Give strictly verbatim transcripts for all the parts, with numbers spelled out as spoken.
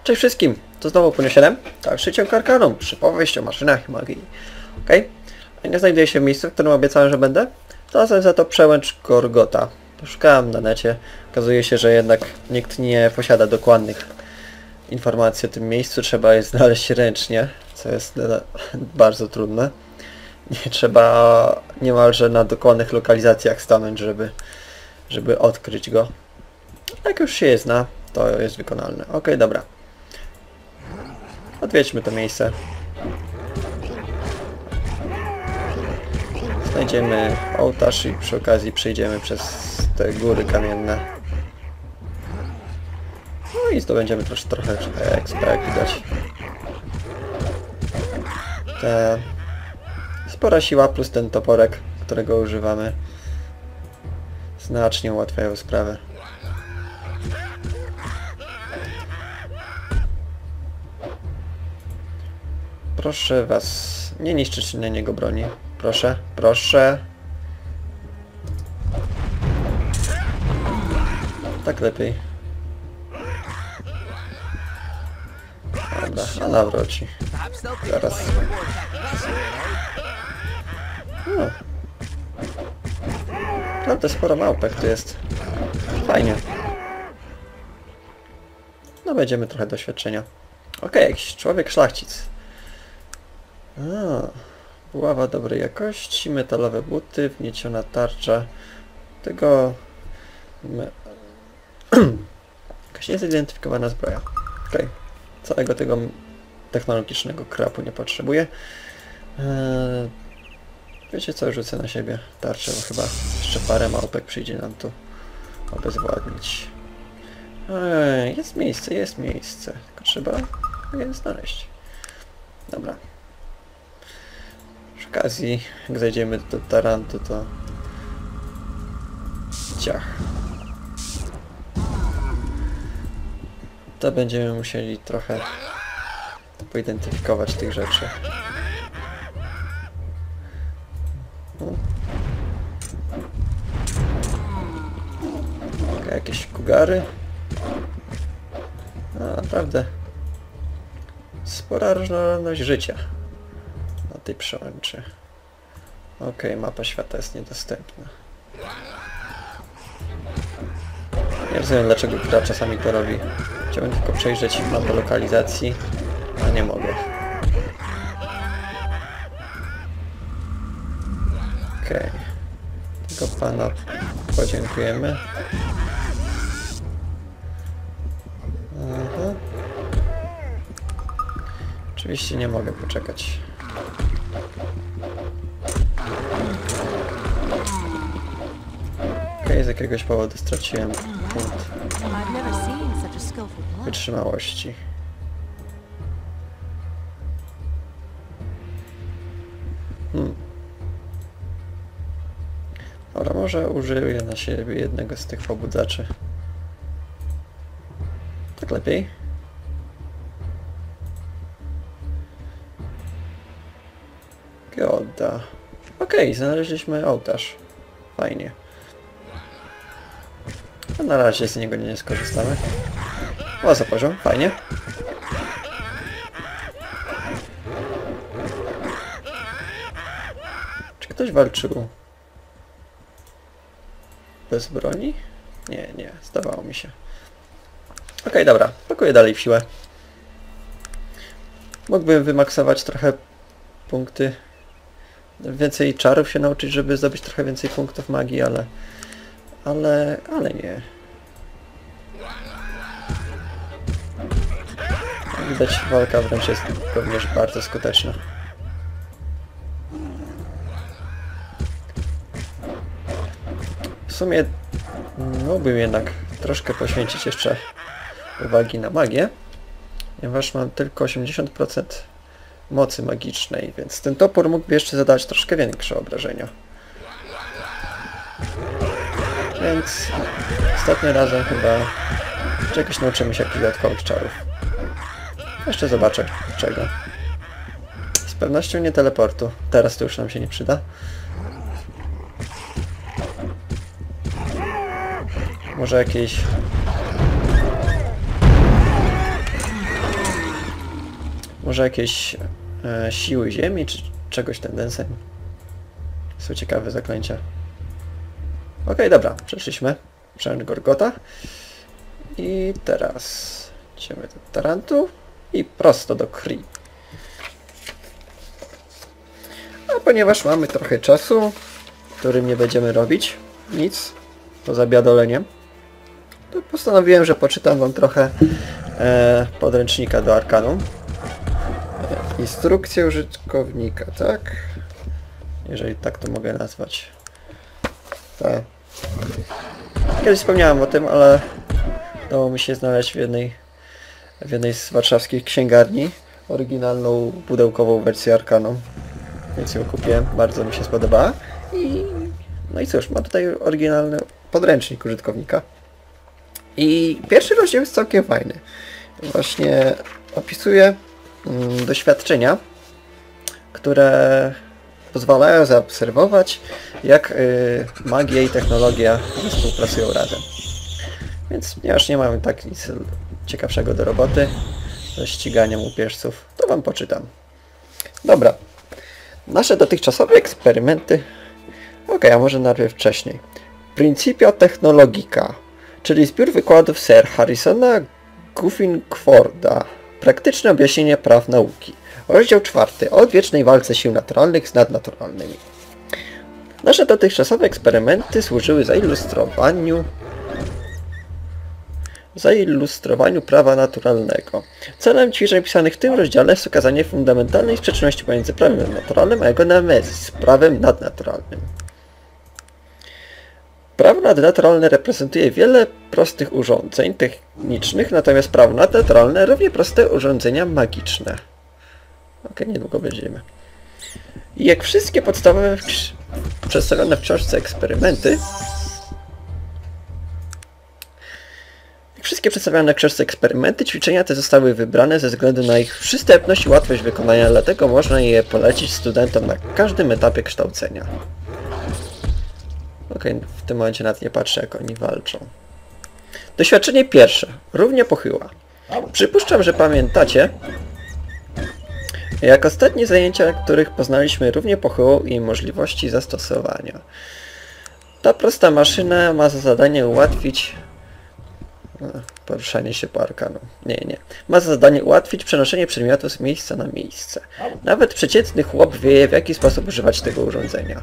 Cześć wszystkim, to znowu Punio siedem, dalszy ciąg Arkanum przy powieści o maszynach i magii. Okej? Okay? Nie znajduję się w miejscu, w którym obiecałem, że będę. Znalazłem za to przełęcz Gorgota. Poszukałem na necie. Okazuje się, że jednak nikt nie posiada dokładnych informacji o tym miejscu. Trzeba je znaleźć ręcznie, co jest bardzo trudne. Nie trzeba niemalże na dokładnych lokalizacjach stanąć, żeby, żeby odkryć go. Jak już się je zna, to jest wykonalne. Okej, okay, dobra. Odwiedźmy to miejsce. Znajdziemy ołtarz i przy okazji przejdziemy przez te góry kamienne. No i zdobędziemy też trochę expa, jak widać. Te... Spora siła plus ten toporek, którego używamy, znacznie ułatwiają sprawę. Proszę was, nie niszczyć na niego broni. Proszę, proszę. Tak lepiej. Dobra, a nawroci. Zaraz. No. Naprawdę sporo małpek tu jest. Fajnie. No będziemy trochę doświadczenia. Okej, okay, jakiś człowiek szlachcic. A, buława dobrej jakości, metalowe buty, wnieciona tarcza. Tego... Me... Jakaś niezidentyfikowana zbroja. Okej. Okay. Całego tego technologicznego krapu nie potrzebuję. Eee, wiecie co, rzucę na siebie tarczę, bo chyba jeszcze parę małpek przyjdzie nam tu obezwładnić. Eee, jest miejsce, jest miejsce. Tylko trzeba je znaleźć. Dobra. Przy okazji, jak zajdziemy do tarantu, to... Ciach. To będziemy musieli trochę poidentyfikować tych rzeczy. Okay, jakieś kugary. A, naprawdę spora różnorodność życia na tej przełęczy. Okej, okay, mapa świata jest niedostępna. Nie rozumiem, dlaczego gra czasami to robi. Chciałbym tylko przejrzeć mapę lokalizacji, a nie mogę. Okej. Okay. Tego pana podziękujemy. Aha. Oczywiście nie mogę poczekać. Okej, okay, z jakiegoś powodu straciłem punkt wytrzymałości. Hmm. Dobra, może użyję na siebie jednego z tych pobudzaczy. Tak lepiej. Geoda. Okej, okay, znaleźliśmy ołtarz. Fajnie. A na razie z niego nie skorzystamy. O, za poziom, fajnie. Czy ktoś walczył bez broni? Nie, nie, zdawało mi się. Okej, okay, dobra, pakuję dalej w siłę. Mógłbym wymaksować trochę punkty. Więcej czarów się nauczyć, żeby zdobyć trochę więcej punktów magii, ale... Ale... ale nie. Widać, walka wręcz jest również bardzo skuteczna. W sumie mógłbym jednak troszkę poświęcić jeszcze uwagi na magię, ponieważ mam tylko osiemdziesiąt procent mocy magicznej, więc ten topór mógłby jeszcze zadać troszkę większe obrażenia. Więc ostatnim razem chyba czegoś nauczymy się jakichś dodatkowych czarów. Jeszcze zobaczę czego. Z pewnością nie teleportu. Teraz to już nam się nie przyda. Może jakiejś Może jakieś e, siły ziemi, czy czegoś ten deseń. Są ciekawe zaklęcia. Okej, okay, dobra, przeszliśmy. Przęcz Gorgota. I teraz idziemy do Tarantu i prosto do Kree. A ponieważ mamy trochę czasu, którym nie będziemy robić nic poza biadoleniem, to postanowiłem, że poczytam wam trochę e, podręcznika do Arkanum. E, instrukcję użytkownika, tak? Jeżeli tak to mogę nazwać. Tak. Kiedyś wspomniałem o tym, ale udało mi się znaleźć w jednej, w jednej z warszawskich księgarni oryginalną pudełkową wersję Arkanum. Więc ją kupiłem, bardzo mi się spodobała. I no i cóż, mam tutaj oryginalny podręcznik użytkownika. I pierwszy rozdział jest całkiem fajny. Właśnie opisuje mm, doświadczenia, które pozwalają zaobserwować, jak y, magia i technologia współpracują razem. Więc ponieważ nie mamy tak nic ciekawszego do roboty ze ściganiem łupieżców, to wam poczytam. Dobra. Nasze dotychczasowe eksperymenty... Ok, a może najpierw wcześniej. Principia Technologica, czyli zbiór wykładów Sir Harrisona Guffingforda. Praktyczne objaśnienie praw nauki. Rozdział czwarty. O odwiecznej walce sił naturalnych z nadnaturalnymi. Nasze dotychczasowe eksperymenty służyły zailustrowaniu zailustrowaniu prawa naturalnego. Celem ćwiczeń pisanych w tym rozdziale jest okazanie fundamentalnej sprzeczności pomiędzy prawem naturalnym a jego nemezis, prawem nadnaturalnym. Prawo nadnaturalne reprezentuje wiele prostych urządzeń technicznych, natomiast prawo nadnaturalne równie proste urządzenia magiczne. Ok, niedługo będziemy. I jak wszystkie podstawowe przedstawione w książce eksperymenty, Jak wszystkie przedstawiane w książce eksperymenty, ćwiczenia te zostały wybrane ze względu na ich przystępność i łatwość wykonania, dlatego można je polecić studentom na każdym etapie kształcenia. Okej, okay, w tym momencie nawet nie patrzę, jak oni walczą. Doświadczenie pierwsze. Równie pochyła. Przypuszczam, że pamiętacie, jak ostatnie zajęcia, na których poznaliśmy równie pochyłą i możliwości zastosowania. Ta prosta maszyna ma za zadanie ułatwić poruszanie się po Arkanum. Nie, nie. Ma za zadanie ułatwić przenoszenie przedmiotu z miejsca na miejsce. Nawet przeciętny chłop wie, w jaki sposób używać tego urządzenia.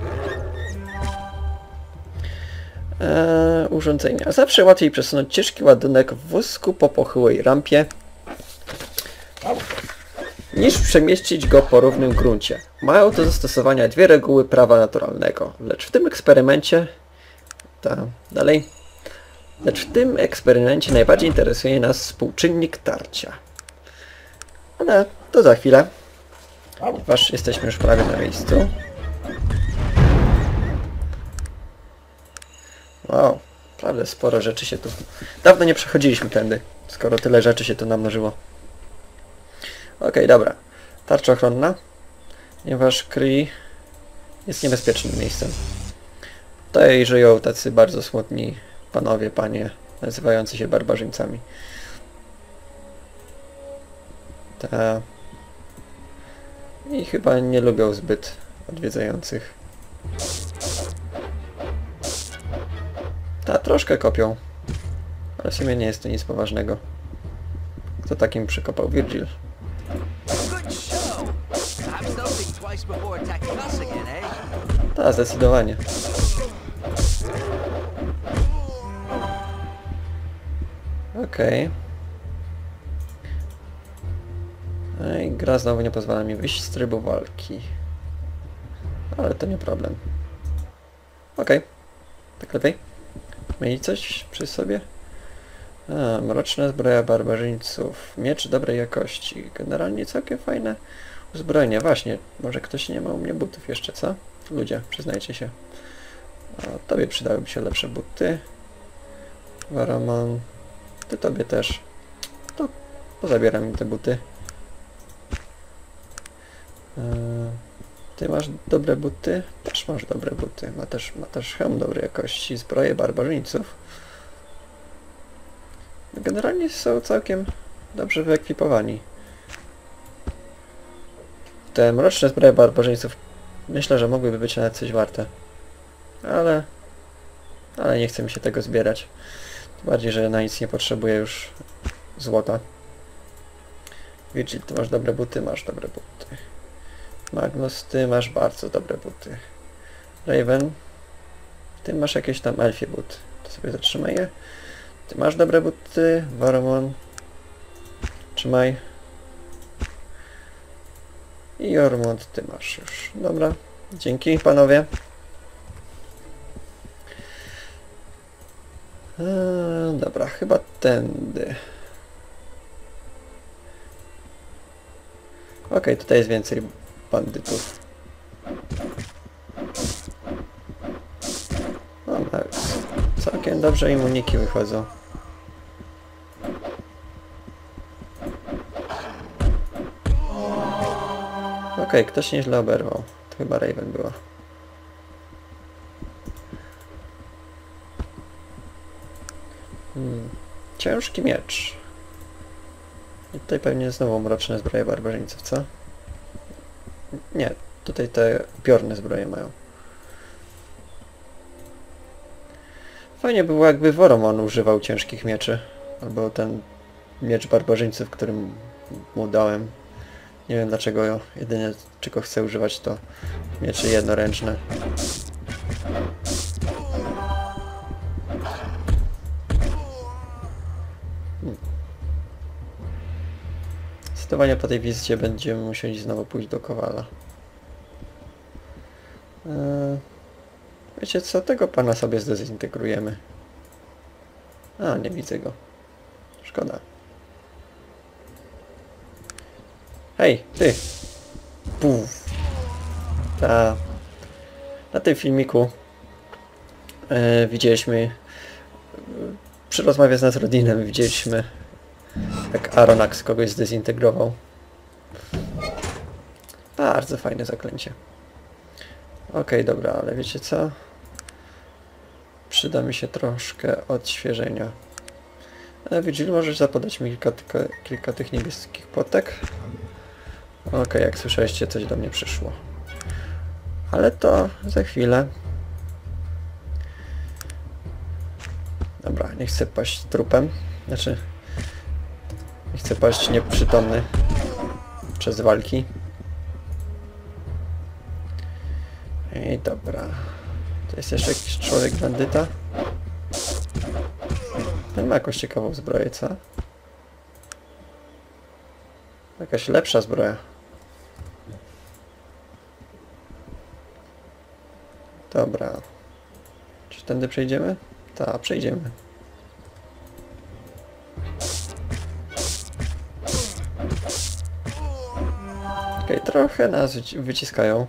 Eee, urządzenia. Zawsze łatwiej przesunąć ciężki ładunek w wózku po pochyłej rampie, niż przemieścić go po równym gruncie. Mają do zastosowania dwie reguły prawa naturalnego, lecz w tym eksperymencie... Ta, dalej. Lecz w tym eksperymencie najbardziej interesuje nas współczynnik tarcia. Ale to za chwilę, ponieważ jesteśmy już prawie na miejscu. Wow, naprawdę sporo rzeczy się tu... Dawno nie przechodziliśmy tędy, skoro tyle rzeczy się tu namnożyło. Okej, okay, dobra. Tarcza ochronna, ponieważ Kree jest niebezpiecznym miejscem. Tutaj żyją tacy bardzo smutni panowie, panie, nazywający się barbarzyńcami. Ta... I chyba nie lubią zbyt odwiedzających. Ta, troszkę kopią. Ale w sumie nie jest to nic poważnego. Kto takim przykopał? Virgil. Ta, zdecydowanie. Okej. Okay. I gra znowu nie pozwala mi wyjść z trybu walki. Ale to nie problem. Okej. Okay. Tak lepiej. Mieli coś przy sobie? A, mroczna zbroja barbarzyńców. Miecz dobrej jakości. Generalnie całkiem fajne uzbrojenie. Właśnie, może ktoś nie ma u mnie butów jeszcze, co? Ludzie, przyznajcie się. A, tobie przydałyby się lepsze buty. Waramon. Ty tobie też. To pozabieram mi te buty. Eee, ty masz dobre buty? Też masz dobre buty. Ma też, ma też hełm dobrej jakości. Zbroje barbarzyńców. Generalnie są całkiem dobrze wyekwipowani. te mroczne zbroje barbarzyńców myślę, że mogłyby być nawet coś warte. Ale... Ale nie chce mi się tego zbierać. Tym bardziej, że na nic nie potrzebuję już złota. Virgil, ty masz dobre buty? Masz dobre buty. Magnus, ty masz bardzo dobre buty. Raven, ty masz jakieś tam elfie buty. To sobie zatrzymaj je. Ty masz dobre buty. Varomon, trzymaj. I Jormund, ty masz już. Dobra, dzięki panowie. Eee, dobra, chyba tędy. Okej, okay, tutaj jest więcej bandytów. No, całkiem dobrze im uniki wychodzą. Okej, okay, ktoś nieźle oberwał. To chyba Raven była. Hmm. Ciężki miecz. I tutaj pewnie znowu mroczne zbroje barbarzyńców, co? Nie, tutaj te upiorne zbroje mają. Fajnie by było, jakby Voromon używał ciężkich mieczy. Albo ten miecz barbarzyńców, którym mu dałem. Nie wiem dlaczego, jedynie czego chcę używać to miecze jednoręczne. Hmm. Zdecydowanie po tej wizycie będziemy musieli znowu pójść do Kowala. Eee, wiecie co, tego pana sobie zdezintegrujemy. A, nie widzę go. Szkoda. Hej, ty! Puf! Ta... Na tym filmiku e, widzieliśmy... E, przy rozmowie z Nasruddinem widzieliśmy, jak Aronax kogoś zdezintegrował. Bardzo fajne zaklęcie. Okej, okay, dobra, ale wiecie co? Przyda mi się troszkę odświeżenia. E, Virgil, możesz zapodać mi kilka, kilka tych niebieskich potek? Okej, okay, jak słyszeliście, coś do mnie przyszło. Ale to za chwilę. Dobra, nie chcę paść trupem. Znaczy... Nie chcę paść nieprzytomny przez walki. I dobra. To jest jeszcze jakiś człowiek bandyta. Ten ma jakąś ciekawą zbroję, co? Jakaś lepsza zbroja. Dobra. Czy tędy przejdziemy? Tak, przejdziemy. Okej, okay, trochę nas wyciskają.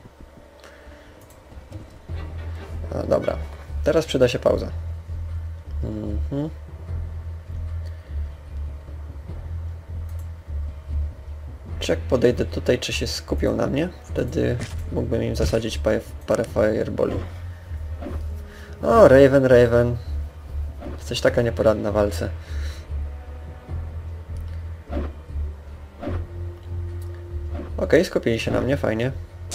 No, dobra. Teraz przyda się pauza. Mhm. Czy jak podejdę tutaj, czy się skupią na mnie? Wtedy mógłbym im zasadzić parę, parę fireballi. O, Raven, Raven. Jesteś taka nieporadna w walce. Okej, okay, skupili się na mnie, fajnie.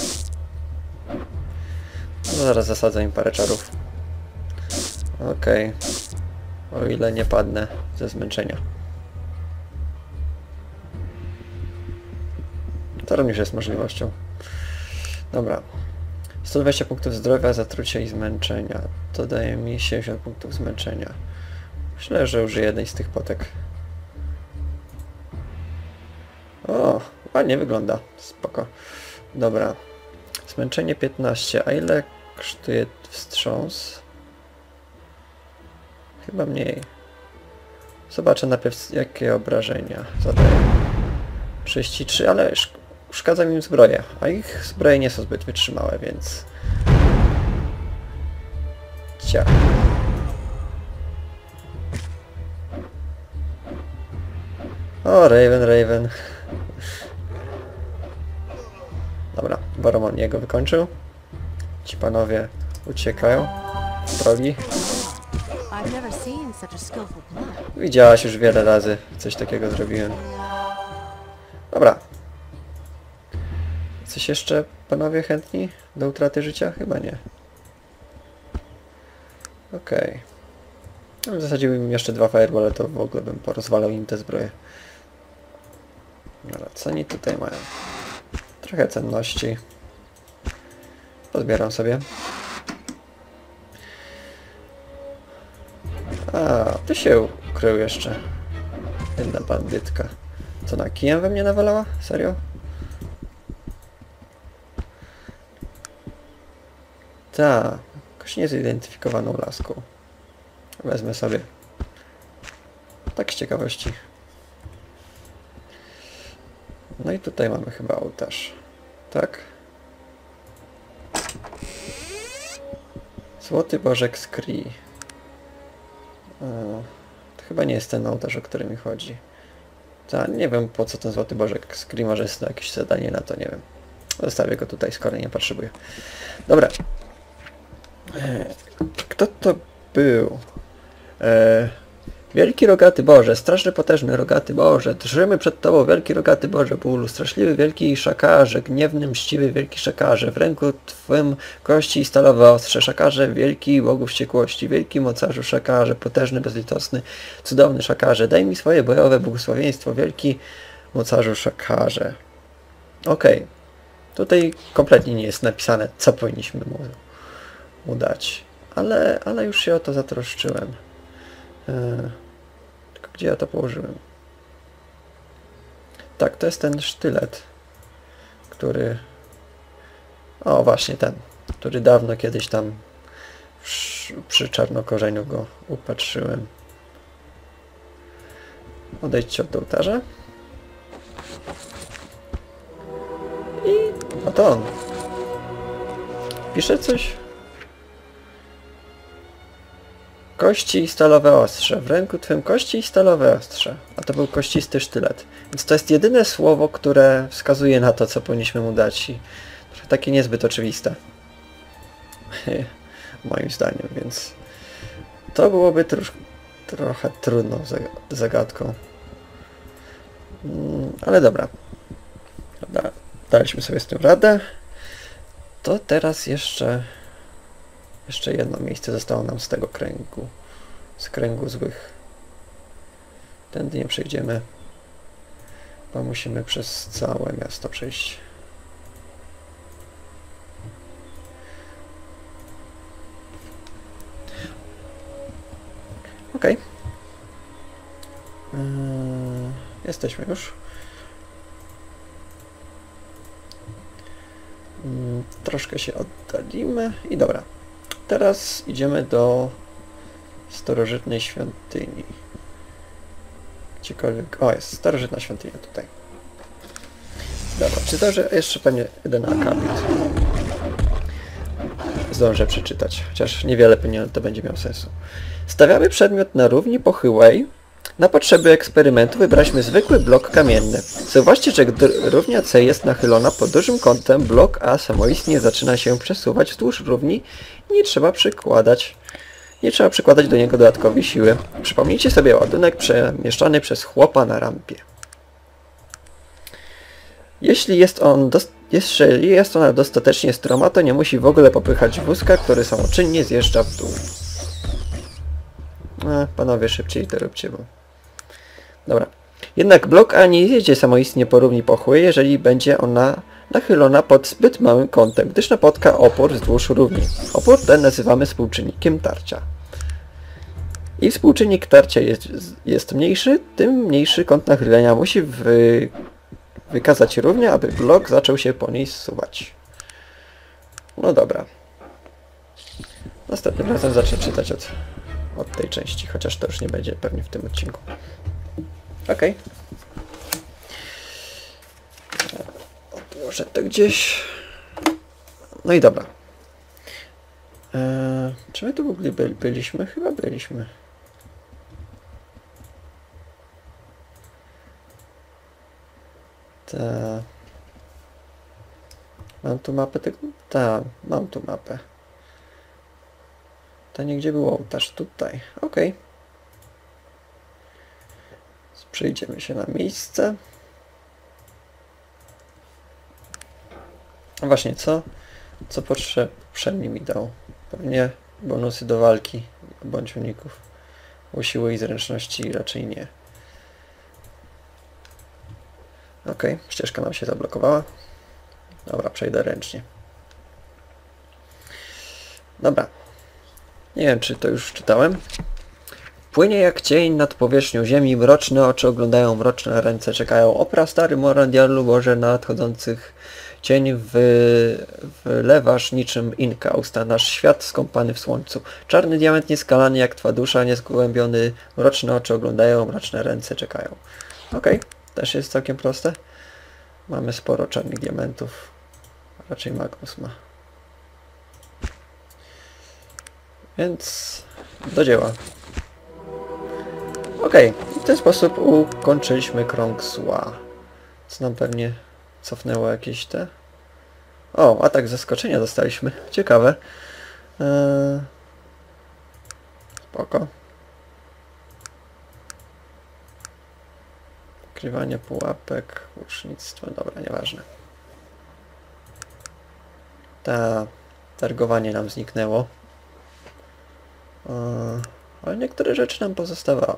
No, zaraz zasadzę im parę czarów. Okej. Okay. O ile nie padnę ze zmęczenia. To również jest możliwością. Dobra. sto dwadzieścia punktów zdrowia, zatrucia i zmęczenia. To daje mi siedemdziesiąt punktów zmęczenia. Myślę, że użyję jednej z tych potek. O, ładnie wygląda. Spoko. Dobra. Zmęczenie piętnaście. A ile kosztuje wstrząs? Chyba mniej. Zobaczę najpierw jakie obrażenia zadaję. trzydzieści trzy, ale uszkadza mi zbroję. A ich zbroje nie są zbyt wytrzymałe, więc... Ciach. O, Raven, Raven. Dobra, Voromon jego wykończył. Ci panowie uciekają z drogi. Widziałaś już wiele razy, coś takiego zrobiłem. Dobra. Coś jeszcze, panowie, chętni do utraty życia? Chyba nie. Okej. Okay. No, w zasadzie bym jeszcze dwa fireball, to w ogóle bym porozwalał im te zbroje. Dobra, co oni tutaj mają? Trochę cenności. Pozbieram sobie. A, tu się ukrył jeszcze. Jedna bandytka. Co, na kijem we mnie nawalała? Serio? Ta, jakoś niezidentyfikowaną laską. Wezmę sobie. Tak z ciekawości. No i tutaj mamy chyba ołtarz. Tak? Złoty Bożek z Kree. To chyba nie jest ten ołtarz, o który mi chodzi. Ta, nie wiem po co ten Złoty Bożek z Kree, może jest to jakieś zadanie na to, nie wiem. Zostawię go tutaj, skoro nie potrzebuję. Dobra. Kto to był? E, wielki rogaty Boże, straszny potężny rogaty Boże, drżymy przed Tobą, wielki rogaty Boże, bólu, straszliwy wielki szakarze, gniewny, mściwy wielki szakarze, w ręku Twym kości i stalowe ostrze, szakarze, wielki Bogu wściekłości, wielki mocarzu szakarze, potężny, bezlitosny, cudowny szakarze, daj mi swoje bojowe błogosławieństwo, wielki mocarzu szakarze. Okej, okay. Tutaj kompletnie nie jest napisane, co powinniśmy mu, mu dać, ale, ale już się o to zatroszczyłem. Eee, tylko gdzie ja to położyłem? Tak, to jest ten sztylet, który... O, właśnie ten, który dawno kiedyś tam przy, przy czarnokorzeniu go upatrzyłem. Odejdźcie od ołtarza. I oto on. Pisze coś? Kości i stalowe ostrze. W ręku Twym kości i stalowe ostrze. A to był kościsty sztylet. Więc to jest jedyne słowo, które wskazuje na to, co powinniśmy mu dać. I trochę takie niezbyt oczywiste. Moim zdaniem, więc to byłoby trosz, trochę trudną zagadką. Ale dobra. Dobra. Daliśmy sobie z tym radę. To teraz jeszcze... Jeszcze jedno miejsce zostało nam z tego kręgu. Z kręgu złych. Tędy nie przejdziemy. Bo musimy przez całe miasto przejść. Okej. Okay. Yy, jesteśmy już. Yy, troszkę się oddalimy i dobra. Teraz idziemy do starożytnej świątyni. Gdziekolwiek... O, jest starożytna świątynia tutaj. Dobra, czy to, że jeszcze pewnie jeden akapit zdążę przeczytać, chociaż niewiele pewnie to będzie miało sensu. Stawiamy przedmiot na równi pochyłej. Na potrzeby eksperymentu wybraliśmy zwykły blok kamienny. Zauważcie, że gdy równia C jest nachylona pod dużym kątem, blok A samoistnie zaczyna się przesuwać wzdłuż równi i nie trzeba przykładać, nie trzeba przykładać do niego dodatkowej siły. Przypomnijcie sobie ładunek przemieszczany przez chłopa na rampie. Jeśli jest, on Jeżeli jest ona dostatecznie stroma, to nie musi w ogóle popychać wózka, który samoczynnie zjeżdża w dół. No, panowie, szybciej to róbcie, bo... Dobra. Jednak blok A nie jedzie samoistnie po równi pochyłej, jeżeli będzie ona nachylona pod zbyt małym kątem, gdyż napotka opór wzdłuż równi. Opór ten nazywamy współczynnikiem tarcia. Im współczynnik tarcia jest, jest mniejszy, tym mniejszy kąt nachylenia musi wy, wykazać równia, aby blok zaczął się po niej zsuwać. No dobra. Następnym razem zacznę czytać od, od tej części, chociaż to już nie będzie pewnie w tym odcinku. Okej. Okay. Odłożę to gdzieś. No i dobra. Eee, czy my tu w ogóle by, byliśmy? Chyba byliśmy. Ta. Mam tu mapę tego? Tak, mam tu mapę. To nigdzie był ołtarz. Tutaj. Okej. Okay. Przejdziemy się na miejsce. No właśnie, co, co poprzedni mi dał? Pewnie bonusy do walki bądź uników. Bo siły i zręczności raczej nie. Ok, ścieżka nam się zablokowała. Dobra, przejdę ręcznie. Dobra. Nie wiem, czy to już czytałem. Płynie jak cień nad powierzchnią ziemi, mroczne oczy oglądają, mroczne ręce czekają. O prastary Morandialu, Boże nadchodzących cień wy... wylewasz niczym Inka, usta nasz świat skąpany w słońcu. Czarny diament nieskalany jak twa dusza, niezgłębiony, mroczne oczy oglądają, mroczne ręce czekają. Okej, okay. Też jest całkiem proste. Mamy sporo czarnych diamentów. Raczej Magnus ma. Więc do dzieła. Okej, okay. W ten sposób ukończyliśmy krąg zła. Co nam pewnie cofnęło jakieś te... O, atak zaskoczenia dostaliśmy. Ciekawe. Eee... Spoko. Ukrywanie pułapek, łucznictwo, dobra, nieważne. Ta targowanie nam zniknęło. Eee... Ale niektóre rzeczy nam pozostawały.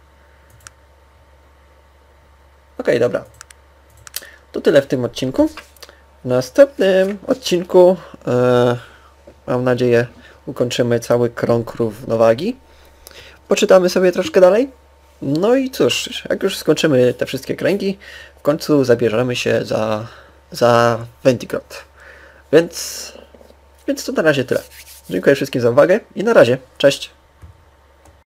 Okej, okay, dobra. To tyle w tym odcinku. W następnym odcinku e, mam nadzieję ukończymy cały krąg równowagi. Poczytamy sobie troszkę dalej. No i cóż, jak już skończymy te wszystkie kręgi, w końcu zabierzemy się za, za Vendigroth. Więc, więc to na razie tyle. Dziękuję wszystkim za uwagę i na razie. Cześć!